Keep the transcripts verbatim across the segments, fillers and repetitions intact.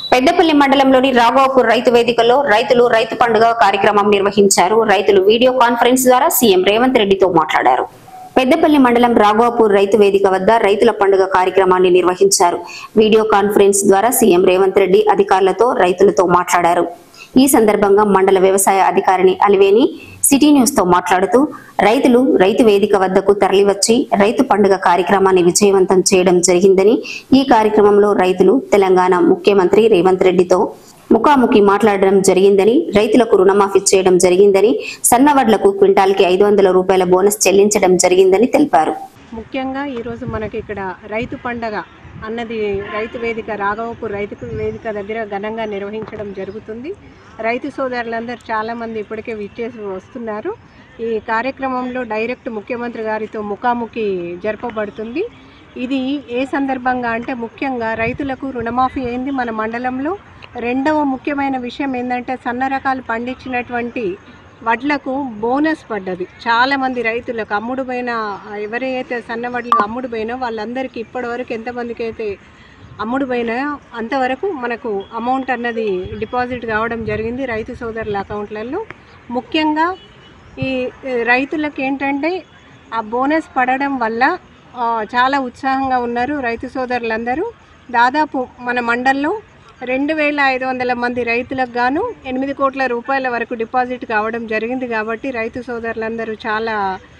పెద్దపల్లి మండలంలోని రాఘవపూర్ రైతు వేదికలో రైతులు రైతు పండుగ కార్యక్రమం నిర్వహించారు. రైతులు వీడియో కాన్ఫరెన్స్ ద్వారా సీఎం రేవంత్ రెడ్డితో మాట్లాడారు. పెద్దపల్లి మండలం రాఘవపూర్ రైతు వేదిక వద్ద రైతుల పండుగ కార్యక్రమాన్ని నిర్వహించారు. వీడియో కాన్ఫరెన్స్ ద్వారా సీఎం రేవంత్ రెడ్డి అధికారులతో రైతులతో మాట్లాడారు. ఈ సందర్భంగా మండల వ్యవసాయ అధికారిని అలివేని సిటీ న్యూస్ తో మాట్లాడుతూ రైతులు రైతు వేదిక వద్దకు తరలివచ్చి రైతు పండుగ కార్యక్రమాన్ని విజయవంతం చేయడం జరిగిందని, ఈ కార్యక్రమంలో రైతులు తెలంగాణ ముఖ్యమంత్రి రేవంత్ రెడ్డితో ముఖాముఖి మాట్లాడడం జరిగిందని, రైతులకు రుణమాఫీ చేయడం జరిగిందని, సన్నవడ్లకు క్వింటాల్కి ఐదు వందల రూపాయల బోనస్ చెల్లించడం జరిగిందని తెలిపారు. ముఖ్యంగా ఈరోజు మనకి ఇక్కడ రైతు పండగ అన్నది రైతు వేదిక రాఘవపూర్ రైతు వేదిక దగ్గర ఘనంగా నిర్వహించడం జరుగుతుంది. రైతు సోదరులందరూ చాలామంది ఇప్పటికే విచ్చేసి వస్తున్నారు. ఈ కార్యక్రమంలో డైరెక్ట్ ముఖ్యమంత్రి గారితో ముఖాముఖి జరపబడుతుంది. ఇది ఏ సందర్భంగా అంటే ముఖ్యంగా రైతులకు రుణమాఫీ అయింది మన మండలంలో. రెండవ ముఖ్యమైన విషయం ఏంటంటే సన్న రకాలు పండించినటువంటి వడ్లకు బోనస్ పడ్డది. చాలామంది రైతులకు అమ్ముడు పోయిన ఎవరైతే సన్న వడ్లకు అమ్ముడు పోయినో వాళ్ళందరికీ ఇప్పటివరకు ఎంతమందికి అయితే అమ్ముడు పోయినాయో అంతవరకు మనకు అమౌంట్ అన్నది డిపాజిట్ కావడం జరిగింది రైతు సోదరుల అకౌంట్లలో. ముఖ్యంగా ఈ రైతులకు ఏంటంటే ఆ బోనస్ పడడం వల్ల చాలా ఉత్సాహంగా ఉన్నారు రైతు సోదరులందరూ. దాదాపు మన మండలంలో రెండు వేల ఐదు వందల మంది రైతులకు గాను ఎనిమిది కోట్ల రూపాయల వరకు డిపాజిట్ కావడం జరిగింది. కాబట్టి రైతు సోదరులందరూ చాలా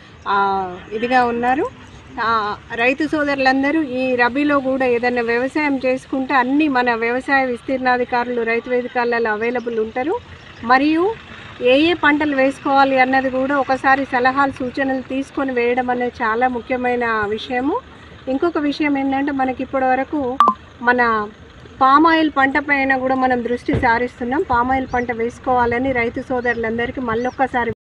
ఇదిగా ఉన్నారు. రైతు సోదరులందరూ ఈ రబీలో కూడా ఏదైనా వ్యవసాయం చేసుకుంటే అన్ని మన వ్యవసాయ విస్తీర్ణాధికారులు రైతు వేదికలలో అవైలబుల్ ఉంటారు. మరియు ఏ ఏ పంటలు వేసుకోవాలి అన్నది కూడా ఒకసారి సలహాలు సూచనలు తీసుకొని వేయడం అనేది చాలా ముఖ్యమైన విషయము. ఇంకొక విషయం ఏంటంటే మనకి ఇప్పటి వరకు మన పామాయిల్ పంట పైన కూడా మనం దృష్టి సారిస్తున్నాం. పామాయిల్ పంట వేసుకోవాలని రైతు సోదరులందరికీ మళ్ళొక్కసారి